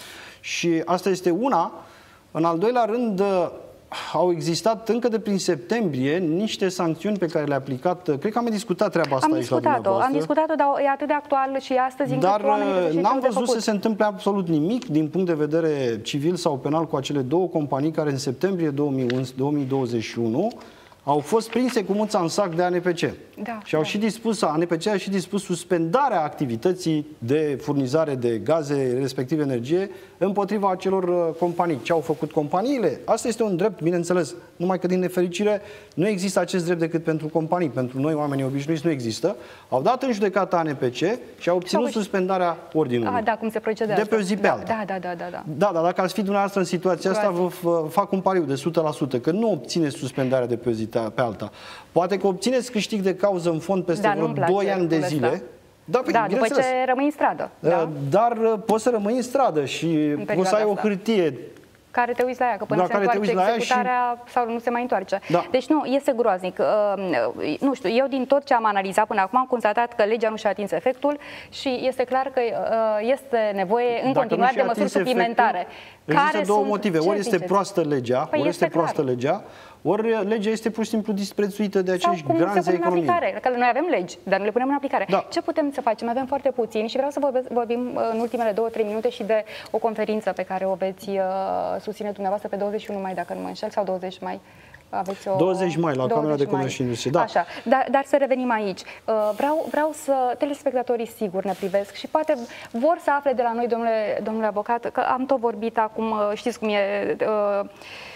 Și asta este una. În al doilea rând, uh, au existat încă de prin septembrie niște sancțiuni pe care le-a aplicat. Cred că am discutat treaba asta am aici discutat la dumneavoastră. Am discutat-o, dar e atât de actual și astăzi. Dar n-am văzut să se întâmple absolut nimic din punct de vedere civil sau penal cu acele două companii care în septembrie două mii douăzeci și unu au fost prinse cu muța în sac de A N P C. Da, și au da. și dispus, A N P C a și dispus suspendarea activității de furnizare de gaze, respectiv energie, împotriva acelor companii. Ce au făcut companiile? Asta este un drept, bineînțeles, numai că din nefericire nu există acest drept decât pentru companii. Pentru noi, oamenii obișnuiți, nu există. Au dat în judecată A N P C și au obținut suspendarea ordinului. Ah, da, cum se procedează. De pe o zi pe da, alta. Da, da, da, da, da. Da, dar dacă ați fi dumneavoastră în situația asta, vă fac un pariu de o sută la sută că nu obțineți suspendarea de pe o zi pe alta. Poate că obțineți câștig de cauză în fond peste vreo doi ani de zile. Da, da după ce rămâi în stradă. Da? Dar poți să rămâi în stradă și poți să ai o hârtie care te uiți la ea, că până se întoarce executarea și... sau nu se mai întoarce. Da. Deci nu, este groaznic. Uh, nu știu, eu din tot ce am analizat până acum am constatat că legea nu și-a atins efectul și este clar că uh, este nevoie în Dacă continuare de măsuri suplimentare. Efectul, care există două motive. Ori este proastă legea, păi ori este, este proastă legea, ori legea este pur și simplu disprețuită de acești granzi economii. Că noi avem legi, dar nu le punem în aplicare. Da. Ce putem să facem? Avem foarte puțin și vreau să vorbesc, vorbim în ultimele două, trei minute și de o conferință pe care o veți uh, susține dumneavoastră pe douăzeci și unu mai, dacă nu mă înșel, sau douăzeci mai. Aveți o... douăzeci mai, la Camera de Comerț și Industrie, da. Așa, dar, dar să revenim aici. Vreau, vreau să... Telespectatorii sigur ne privesc și poate vor să afle de la noi, domnule, domnule avocat, că am tot vorbit acum, știți cum e... Uh,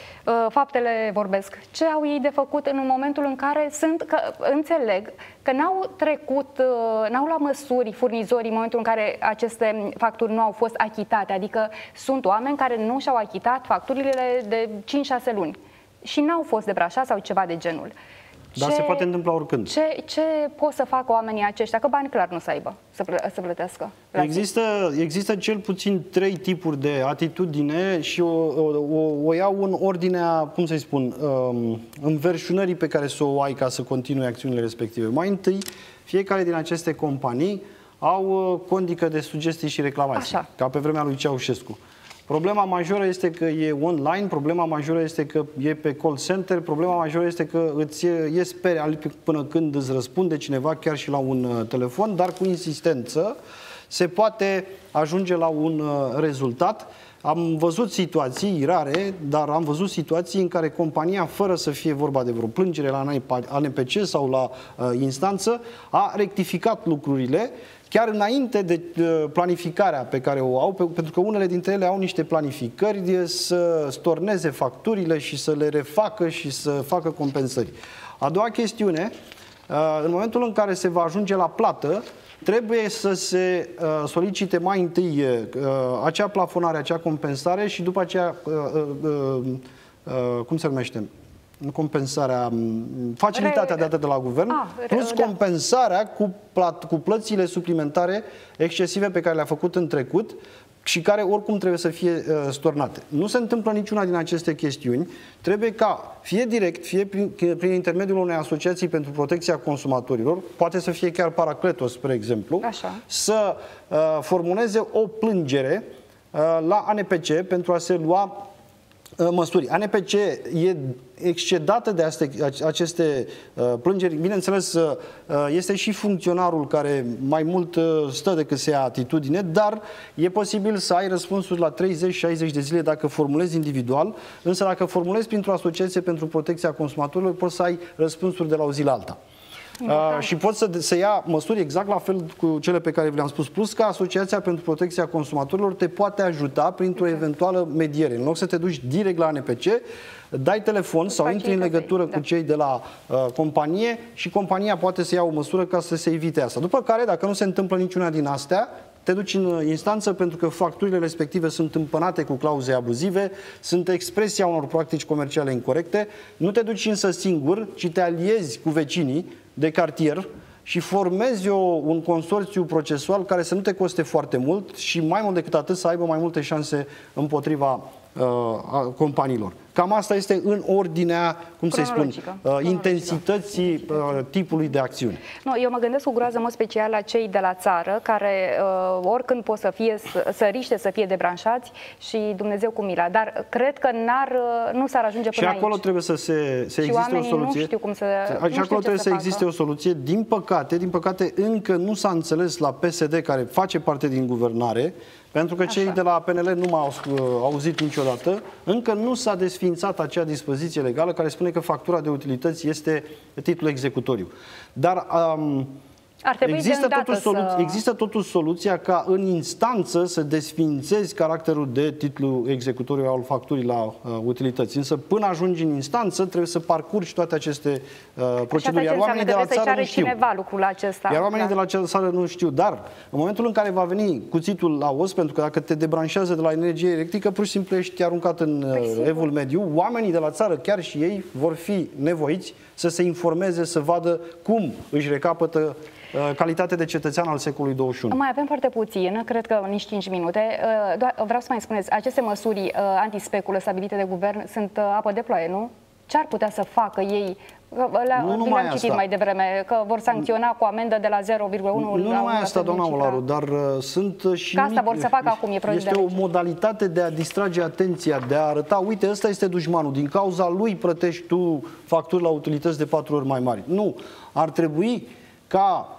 faptele vorbesc. Ce au ei de făcut în momentul în care sunt, că înțeleg că n-au trecut, n-au luat măsuri furnizorii în momentul în care aceste facturi nu au fost achitate, adică sunt oameni care nu și-au achitat facturile de cinci șase luni și n-au fost debrașați sau ceva de genul. Dar ce, se poate întâmpla oricând. Ce, ce pot să facă oamenii aceștia? Că bani clar nu să aibă să, plă, să plătească. Există, există cel puțin trei tipuri de atitudine și o, o, o iau în ordinea, cum să-i spun, um, înverșunării pe care să o ai ca să continui acțiunile respective. Mai întâi, fiecare din aceste companii au condică de sugestii și reclamații, Așa. ca pe vremea lui Ceaușescu. Problema majoră este că e online, problema majoră este că e pe call center, problema majoră este că îți e speri până când îți răspunde cineva chiar și la un telefon, dar cu insistență se poate ajunge la un rezultat. Am văzut situații rare, dar am văzut situații în care compania, fără să fie vorba de vreo plângere la A N P C sau la uh, instanță, a rectificat lucrurile chiar înainte de uh, planificarea pe care o au, pe, pentru că unele dintre ele au niște planificări să storneze facturile și să le refacă și să facă compensări. A doua chestiune, uh, în momentul în care se va ajunge la plată, trebuie să se uh, solicite mai întâi uh, acea plafonare, acea compensare și după aceea, uh, uh, uh, cum se numește? Compensarea, facilitatea dată de la guvern, ah, plus da. compensarea cu, plat, cu plățile suplimentare excesive pe care le-a făcut în trecut și care oricum trebuie să fie uh, stornate. Nu se întâmplă niciuna din aceste chestiuni. Trebuie ca, fie direct, fie prin, prin intermediul unei asociații pentru protecția consumatorilor, poate să fie chiar Paracletos, spre exemplu, Așa. să uh, formuleze o plângere uh, la A N P C pentru a se lua măsuri. A N P C e excedată de aceste plângeri. Bineînțeles, este și funcționarul care mai mult stă decât se ia atitudine, dar e posibil să ai răspunsuri la treizeci șaizeci de zile dacă formulezi individual, însă dacă formulezi printr-o asociație pentru protecția consumatorilor, poți să ai răspunsuri de la o zi la alta. uh, și pot să, să ia măsuri exact la fel cu cele pe care vi le-am spus. Plus că Asociația pentru Protecția Consumatorilor te poate ajuta printr-o exact. eventuală mediere. În loc să te duci direct la A N P C, dai telefon sau intri în legătură da. cu cei de la uh, companie și compania poate să ia o măsură ca să se evite asta. După care, dacă nu se întâmplă niciuna din astea, te duci în instanță pentru că facturile respective sunt împănate cu clauze abuzive, sunt expresia unor practici comerciale incorrecte. Nu te duci însă singur, ci te aliezi cu vecinii de cartier și formezi o, un consorțiu procesual care să nu te coste foarte mult și mai mult decât atât să aibă mai multe șanse împotriva uh, a companiilor. Cam asta este în ordinea, cum să spun, uh, intensității uh, tipului de acțiuni. No, eu mă gândesc cu groază, în mod special, la cei de la țară, care uh, oricând pot să fie, să, să riște să fie debranșați și Dumnezeu cu mila. Dar cred că n-ar, nu s-ar ajunge până aici. Și acolo aici. trebuie să, se, să existe o soluție. Nu știu cum să, și acolo trebuie să, să existe o soluție. Din păcate, din păcate, încă nu s-a înțeles la P S D, care face parte din guvernare, pentru că cei Așa. de la P N L nu m-au auzit niciodată, încă nu s-a desființat acea dispoziție legală care spune că factura de utilități este titlul executoriu. Dar um, Ar există, totuși solu să... există totuși soluția ca în instanță să desființezi caracterul de titlu executoriu al facturii la uh, utilități. Însă până ajungi în instanță trebuie să parcurgi toate aceste uh, proceduri. Iar oamenii de la țară nu știu. Lucrul acesta. Iar oamenii da. de la țară nu știu. Dar în momentul în care va veni cuțitul la os, pentru că dacă te debranșează de la energie electrică, pur și simplu ești aruncat în uh, evul mediu, oamenii de la țară, chiar și ei, vor fi nevoiți să se informeze, să vadă cum își recapătă calitate de cetățean al secolului douăzeci și unu. Mai avem foarte puțin, cred că nici cinci minute. Vreau să mai spuneți, aceste măsuri antispeculă stabilite de guvern sunt apă de ploaie, nu? Ce ar putea să facă ei? Le-am citit asta. mai devreme, că vor sancționa cu amendă de la zero virgulă unu Nu numai asta, doamna Olaru, dar uh, sunt și... Că asta vor să facă acum, e proiect Este de o modalitate de a distrage atenția, de a arăta, uite, ăsta este dușmanul, din cauza lui plătești tu facturi la utilități de patru ori mai mari. Nu, ar trebui ca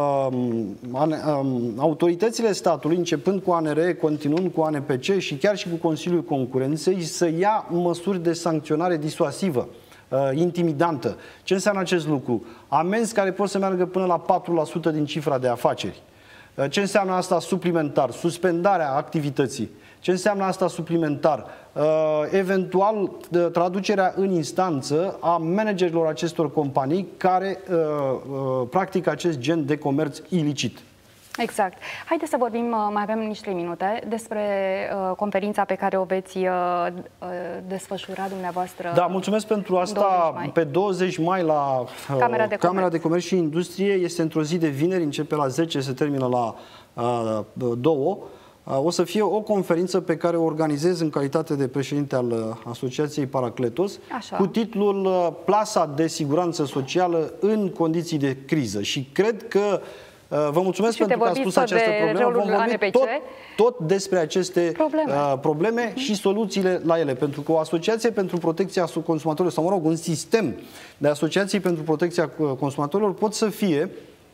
Um, um, autoritățile statului, începând cu A N R, continuând cu A N P C și chiar și cu Consiliul Concurenței, să ia măsuri de sancționare disuasivă, uh, intimidantă. Ce înseamnă acest lucru? Amenzi care pot să meargă până la patru la sută din cifra de afaceri. Uh, ce înseamnă asta suplimentar? Suspendarea activității. Ce înseamnă asta suplimentar? Uh, eventual, uh, traducerea în instanță a managerilor acestor companii care uh, uh, practică acest gen de comerț ilicit. Exact. Haideți să vorbim, mai avem nici trei minute, despre uh, conferința pe care o veți uh, uh, desfășura dumneavoastră. Da, mulțumesc pentru asta. douăzeci pe douăzeci mai la uh, Camera, de Camera de Comerț și Industrie. Este într-o zi de vineri, începe la zece, se termină la uh, două. O să fie o conferință pe care o organizez în calitate de președinte al Asociației Paracletos, Așa. cu titlul Plasa de siguranță socială în condiții de criză. Și cred că vă mulțumesc și pentru că ați spus această problemă. Vom vorbi tot, tot despre aceste probleme, uh, probleme mm. și soluțiile la ele. Pentru că o asociație pentru protecția consumatorilor, sau mă rog, un sistem de asociații pentru protecția consumatorilor pot să fie,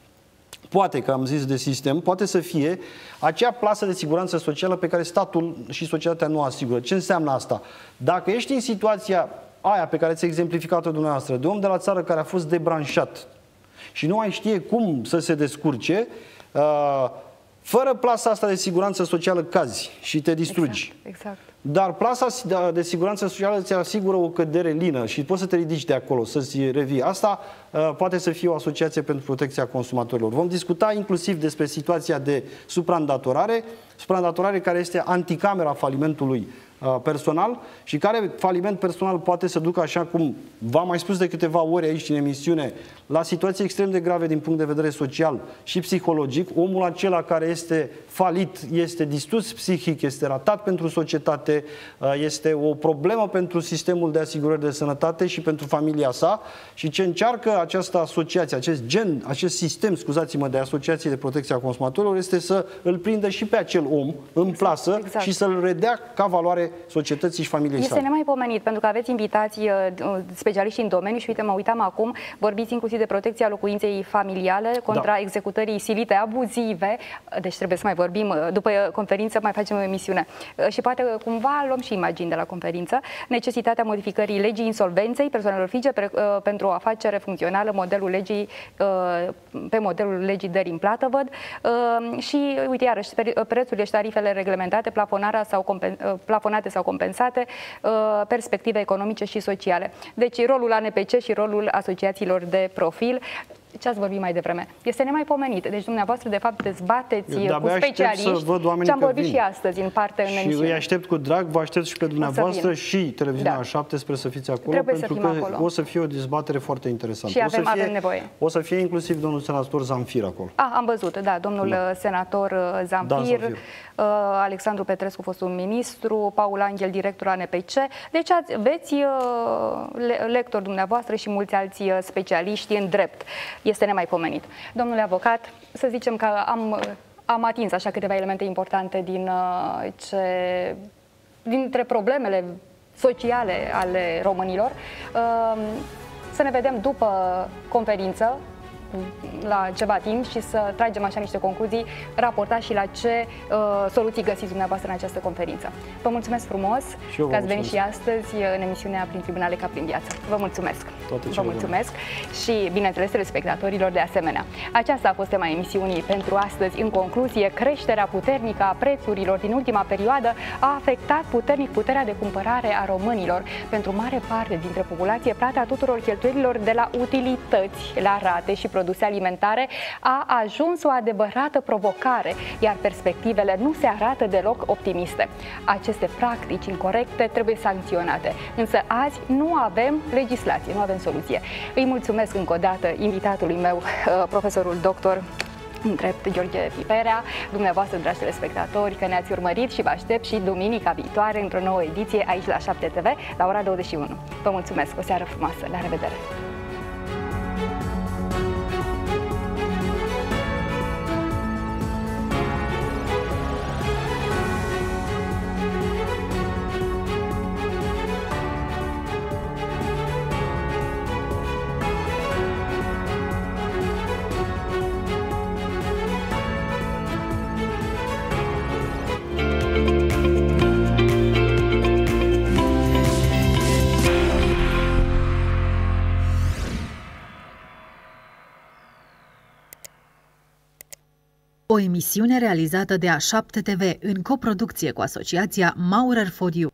poate că am zis de sistem, poate să fie acea plasă de siguranță socială pe care statul și societatea nu asigură. Ce înseamnă asta? Dacă ești în situația aia pe care ți-a exemplificat-o dumneavoastră, de om de la țară care a fost debranșat și nu mai știe cum să se descurce, uh, fără plasa asta de siguranță socială cazi și te distrugi. Exact, exact. Dar plasa de siguranță socială ți asigură o cădere lină și poți să te ridici de acolo, să-ți revii. Asta uh, poate să fie o asociație pentru protecția consumatorilor. Vom discuta inclusiv despre situația de supraîndatorare, supraîndatorare care este anticamera falimentului uh, personal și care faliment personal poate să ducă, așa cum v-am mai spus de câteva ori aici în emisiune, la situații extrem de grave din punct de vedere social și psihologic. Omul acela care este falit, este distrus psihic, este ratat pentru societate, este o problemă pentru sistemul de asigurări de sănătate și pentru familia sa. Și ce încearcă această asociație, acest gen, acest sistem, scuzați-mă, de asociații de protecție a consumatorilor, este să îl prindă și pe acel om în exact, plasă exact. și să-l redea ca valoare societății și familiei este sale. Este nemaipomenit, pentru că aveți invitații specialiști în domeniu și uite, mă uitam acum, vorbiți inclusiv de protecția locuinței familiale contra da. executării silite abuzive, deci trebuie să mai vorbim, după conferință mai facem o emisiune. Și poate cum cumva luăm și imagini de la conferință, necesitatea modificării legii insolvenței persoanelor fizice pre, uh, pentru a face refuncțională modelul legii, uh, pe modelul legii dării în plată, văd, uh, și, uite, iarăși, prețurile și tarifele reglementate, plafonarea sau compen, uh, plafonate sau compensate, uh, perspective economice și sociale. Deci, rolul A N P C și rolul asociațiilor de profil. Ce ați vorbit mai devreme? Este nemaipomenit. Deci dumneavoabă, de fapt, dezbateți cu specialiști ce am vorbit și astăzi în parte în emisiune. Și îi aștept cu drag, vă aștept și pe dumneavoastră și televiziunea da. șapte, sper să fiți acolo, Trebuie pentru să că acolo. o să fie o dezbatere foarte interesantă. Și avem, o să fie, avem nevoie. O să fie inclusiv domnul senator Zamfir acolo. Ah, am văzut, da, domnul da. senator Zamfir, da, Zamfir. Uh, Alexandru Petrescu, fostul ministru, Paul Angel, director A N P C. Deci aveți uh, lectori dumneavoastră și mulți alți specialiști în drept. Este nemaipomenit. Domnule avocat, să zicem că am, am atins așa câteva elemente importante din uh, ce, dintre problemele sociale ale românilor. Uh, să ne vedem după conferință, la ceva timp, și să tragem așa niște concluzii, raportați și la ce uh, soluții găsiți dumneavoastră în această conferință. Vă mulțumesc frumos că ați venit și astăzi în emisiunea Prin Tribunale ca prin viață. Vă mulțumesc! Vă mulțumesc și, bineînțeles, telespectatorilor de asemenea. Aceasta a fost tema emisiunii pentru astăzi. În concluzie, creșterea puternică a prețurilor din ultima perioadă a afectat puternic puterea de cumpărare a românilor. Pentru mare parte dintre populație, plata tuturor cheltuielilor de la utilități, la rate și produse alimentare a ajuns o adevărată provocare, iar perspectivele nu se arată deloc optimiste. Aceste practici incorecte trebuie sancționate, însă azi nu avem legislație, nu avem soluție. Îi mulțumesc încă o dată invitatului meu, profesorul doctor în drept Gheorghe Piperea, dumneavoastră, dragi telespectatori, că ne-ați urmărit, și vă aștept și duminica viitoare într-o nouă ediție aici la șapte T V la ora douăzeci și unu. Vă mulțumesc, o seară frumoasă, la revedere! O emisiune realizată de A șapte T V în coproducție cu asociația Maurer for You.